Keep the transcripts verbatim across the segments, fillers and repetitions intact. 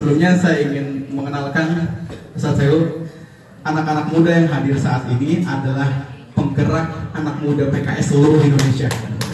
sebelumnya saya ingin mengenalkan Ustaz Sehu. Anak-anak muda yang hadir saat ini adalah penggerak anak muda P K S seluruh Indonesia.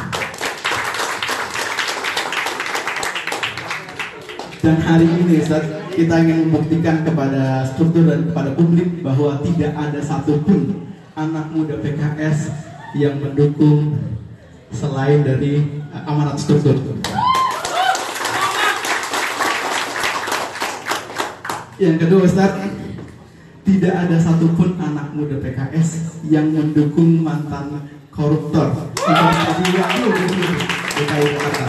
Dan hari ini Ustaz, kita ingin membuktikan kepada struktur dan kepada publik bahwa tidak ada satupun anak muda P K S yang mendukung selain dari amanat struktur. Yang kedua Ustaz, tidak ada satupun anak muda P K S yang mendukung mantan koruptor untuk menjadi wakil gubernur D K I Jakarta.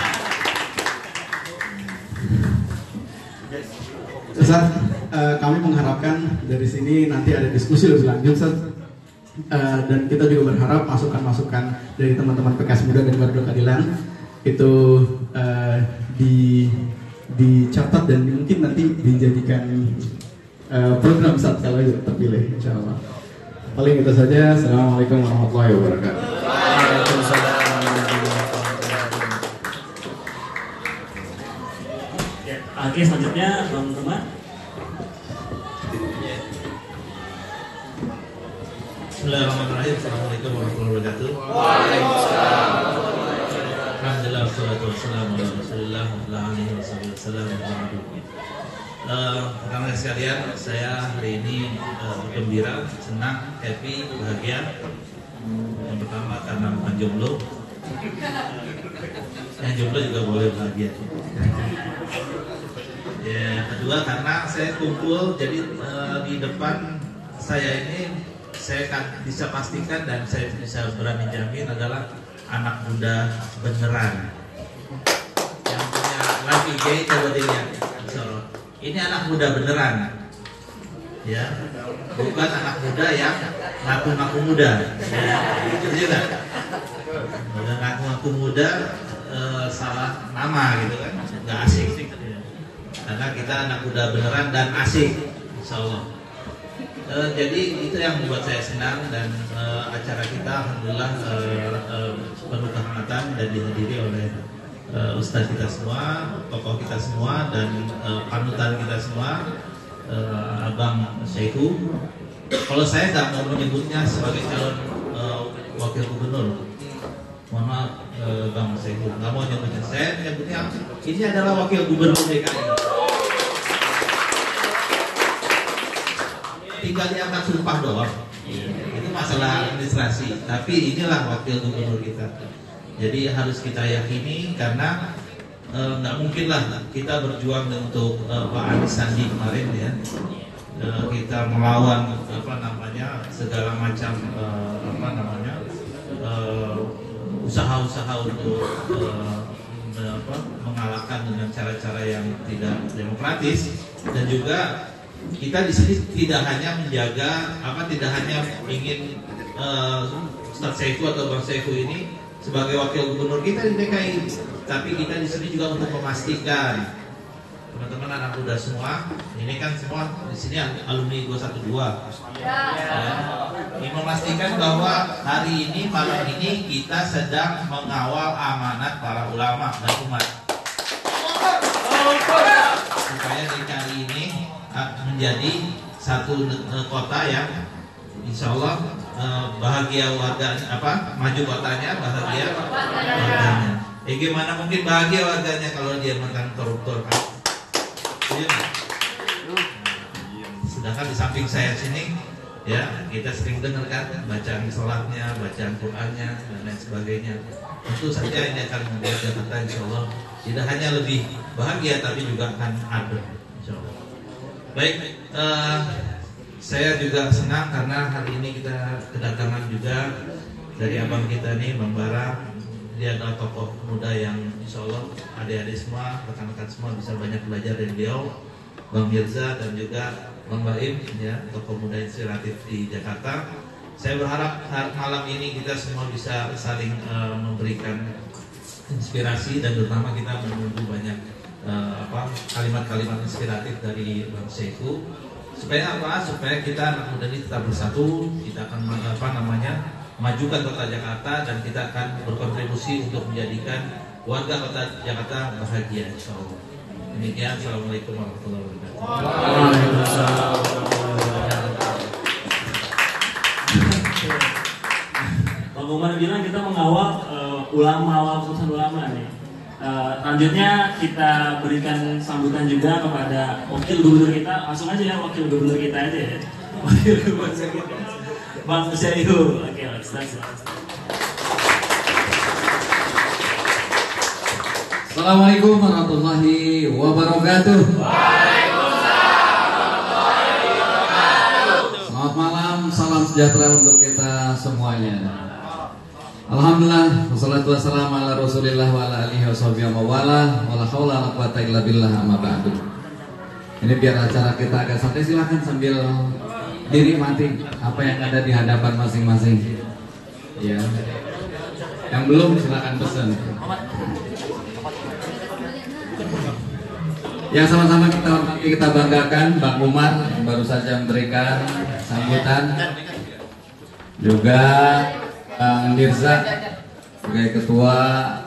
Ustaz, uh, kami mengharapkan dari sini nanti ada diskusi lebih lanjut, Ustaz. Uh, dan kita juga berharap masukan-masukan dari teman-teman P K S Muda dan Garda Keadilan itu uh, di dicatat dan mungkin nanti dijadikan uh, program Ustaz kalau terpilih, insya Allah. Paling itu saja. Assalamualaikum warahmatullahi wabarakatuh. Waalaikumsalam. Oke, selanjutnya Bang Rumah. Bismillahirrahmanirrahim. Assalamualaikum warahmatullahi wabarakatuh. Waalaikumsalam. Alhamdulillah, wassalatu wassalamu ala Rasulillah wa ala alihi wasallam. Rekan-rekan sekalian, saya hari ini uh, bergembira, senang, happy, bahagia. Yang pertama karena bukan jomblo. Yang jomblo juga boleh bahagia. Ya, kedua karena saya kumpul, jadi uh, di depan saya ini saya kan bisa pastikan dan saya bisa berani jamin adalah anak muda beneran. Yang punya live I G coba dilihat. Ini anak muda beneran, ya, bukan anak muda yang ngaku-ngaku muda. Ya, itu juga. Udah ngaku-ngaku muda uh, salah nama gitu kan, nggak asik. Karena kita anak muda beneran dan asik, insya Allah. E, jadi itu yang membuat saya senang dan e, acara kita alhamdulillah e, e, penuh kehangatan dan dihadiri oleh e, ustadz kita semua, tokoh kita semua dan e, panutan kita semua, e, Abang Syekhu. Kalau saya nggak mau menyebutnya sebagai calon e, wakil gubernur, mohon maaf e, Bang Syekhu, nggak mau menyebutnya. Saya menyebutnya ini adalah wakil gubernur D K I. Tinggal diangkat sumpah doang, itu masalah administrasi. Tapi inilah wakil gubernur kita. Jadi harus kita yakini karena nggak e, mungkin lah kita berjuang untuk e, Pak Anies Sandi kemarin ya. E, kita melawan apa namanya segala macam e, apa namanya usaha-usaha untuk e, apa, mengalahkan dengan cara-cara yang tidak demokratis dan juga kita di sini tidak hanya menjaga apa tidak hanya ingin uh, Ustadz Syekhu atau Bang Syekhu ini sebagai wakil gubernur kita di D K I, tapi kita di sini juga untuk memastikan teman-teman anak muda semua ini kan semua di sini alumni dua satu dua ya. Ini memastikan bahwa hari ini malam ini kita sedang mengawal amanat para ulama dan umat supaya D K I ini menjadi satu kota yang insya Allah bahagia warganya, apa maju kotanya, bahagia warganya. Eh gimana mungkin bahagia warganya kalau dia mantan koruptor kan? Sedangkan di samping saya sini, ya kita sering dengar kan bacaan sholatnya, bacaan Qurannya dan lain sebagainya. Tentu saja ini akan membuat Jakarta insya Allah tidak hanya lebih bahagia tapi juga akan adem insya Allah. Baik, uh, saya juga senang karena hari ini kita kedatangan juga dari abang kita nih, Bang Bara. Dia adalah tokoh muda yang insya Allah adik-adik semua, rekan-rekan semua bisa banyak belajar dari beliau. Bang Mirza dan juga Bang Baim, ya, tokoh muda inspiratif di Jakarta. Saya berharap malam ini kita semua bisa saling uh, memberikan inspirasi dan terutama kita menunggu banyak Uh, apa kalimat-kalimat inspiratif dari Bang Syekhu supaya apa supaya kita anak muda ini tetap bersatu, kita akan apa namanya majukan kota Jakarta dan kita akan berkontribusi untuk menjadikan warga kota Jakarta bahagia insyaallah. Demikian, assalamualaikum warahmatullahi wabarakatuh. Waalaikumsalam. Bang Umar bilang kita mengawal uh, ulama, awal keputusan ulama nih. Uh, selanjutnya kita berikan sambutan juga kepada wakil gubernur kita. Langsung aja ya, wakil gubernur kita aja ya. Wakil gubernur kita, Bang Syaihu. Oke, silakan. Assalamualaikum warahmatullahi wabarakatuh. Selamat malam, salam sejahtera untuk kita semuanya. Alhamdulillah, wassalatu wassalamu ala Rasulillah wa ala alihi washabihi wa wala wala haula wala quwata illa billah, amma ba'du. Ini biar acara kita agak santai, silakan sambil dinikmati apa yang ada di hadapan masing-masing. Ya. Yang belum silakan pesan. Yang sama-sama kita kita banggakan, Bang Umar yang baru saja memberikan sambutan, juga Bang Mirza sebagai Ketua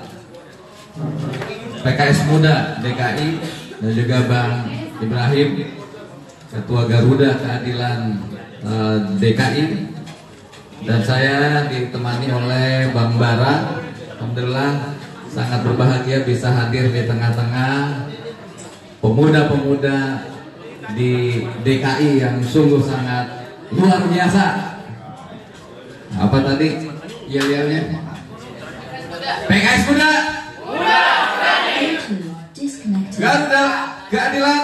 P K S Muda D K I, dan juga Bang Ibrahim Ketua Garuda Keadilan uh, D K I, dan saya ditemani oleh Bang Bara. Alhamdulillah sangat berbahagia bisa hadir di tengah-tengah pemuda-pemuda di D K I yang sungguh sangat luar biasa. Apa tadi yel-yelnya? P K S Muda, Garuda Keadilan,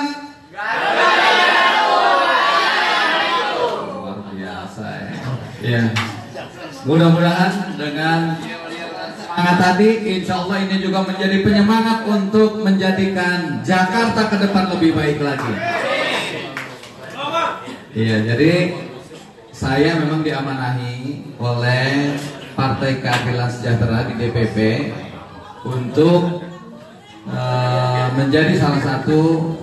luar biasa ya. Ya, mudah-mudahan dengan semangat tadi, insya Allah ini juga menjadi penyemangat untuk menjadikan Jakarta ke depan lebih baik lagi. Iya, jadi saya memang diamanahi oleh Partai Keadilan Sejahtera di D P P untuk uh, menjadi salah satu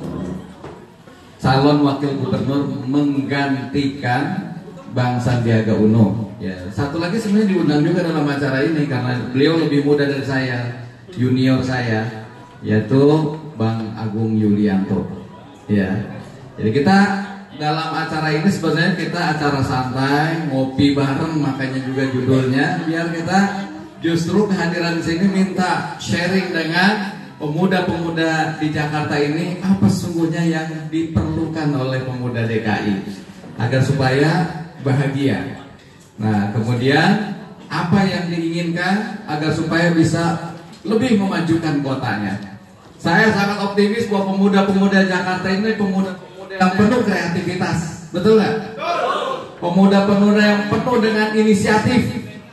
calon wakil gubernur menggantikan Bang Sandiaga Uno. Ya, satu lagi sebenarnya diundang juga dalam acara ini karena beliau lebih muda dari saya, junior saya, yaitu Bang Agung Yulianto. Ya, jadi kita dalam acara ini sebenarnya kita acara santai, ngopi bareng, makanya juga judulnya, biar kita justru kehadiran di sini minta sharing dengan pemuda-pemuda di Jakarta ini apa sesungguhnya yang diperlukan oleh pemuda D K I agar supaya bahagia. Nah, kemudian apa yang diinginkan agar supaya bisa lebih memajukan kotanya. Saya sangat optimis bahwa pemuda-pemuda Jakarta ini pemuda-pemuda yang penuh kreativitas, betul nggak? Pemuda-pemuda yang penuh dengan inisiatif,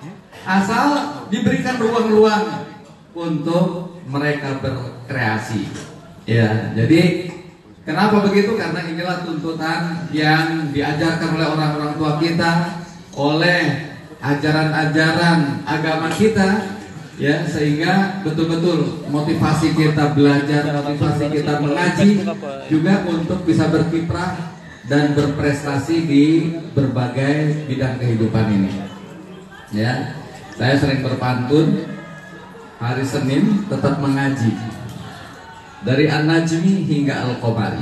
asal diberikan ruang-ruang untuk mereka berkreasi. Ya, jadi kenapa begitu? Karena inilah tuntutan yang diajarkan oleh orang-orang tua kita, oleh ajaran-ajaran agama kita, ya, sehingga betul-betul motivasi kita belajar, motivasi kita mengaji juga untuk bisa berkiprah dan berprestasi di berbagai bidang kehidupan ini. Ya, saya sering berpantun hari Senin tetap mengaji dari An-Najmi hingga Al-Qamari.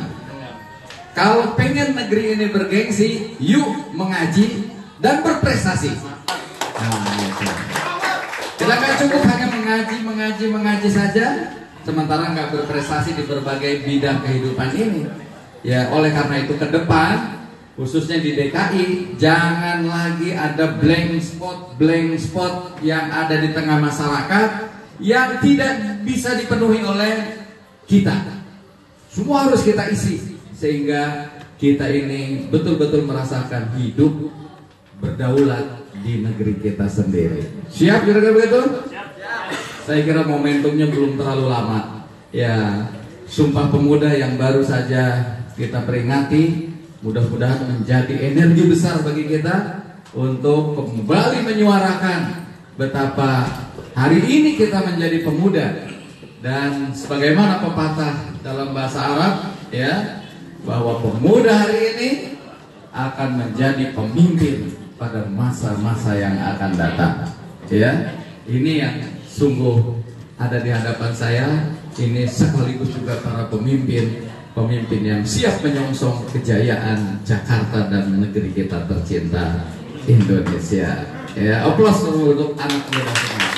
Kalau pengen negeri ini bergengsi, yuk mengaji dan berprestasi. Nah, gitu. Kita nggak cukup hanya mengaji, mengaji, mengaji saja, sementara nggak berprestasi di berbagai bidang kehidupan ini. Ya, oleh karena itu ke depan, khususnya di D K I, jangan lagi ada blank spot, blank spot yang ada di tengah masyarakat yang tidak bisa dipenuhi oleh kita. Semua harus kita isi sehingga kita ini betul-betul merasakan hidup berdaulat di negeri kita sendiri. Siap kira-kira begitu? Siap. Saya kira momentumnya belum terlalu lama. Ya, Sumpah Pemuda yang baru saja kita peringati, mudah-mudahan menjadi energi besar bagi kita untuk kembali menyuarakan betapa hari ini kita menjadi pemuda. Dan sebagaimana pepatah dalam bahasa Arab, ya, bahwa pemuda hari ini akan menjadi pemimpin pada masa-masa yang akan datang. Ya, ini yang sungguh ada di hadapan saya. ini sekaligus juga para pemimpin pemimpin yang siap menyongsong kejayaan Jakarta dan negeri kita tercinta Indonesia. Ya, aplaus untuk anak muda semua.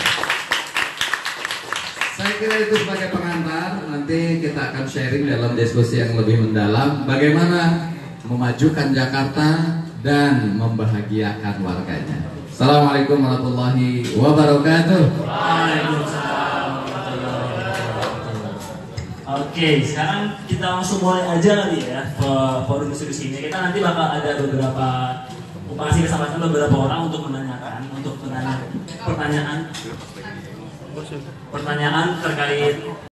Saya kira itu sebagai pengantar. Nanti kita akan sharing dalam diskusi yang lebih mendalam bagaimana memajukan Jakarta dan membahagiakan warganya. Assalamualaikum warahmatullahi wabarakatuh. Waalaikumsalam. Oke, sekarang kita langsung mulai aja kali ya forum diskusi ini. Kita nanti bakal ada beberapa kasih kesempatan beberapa orang untuk menanyakan, untuk menanya pertanyaan pertanyaan terkait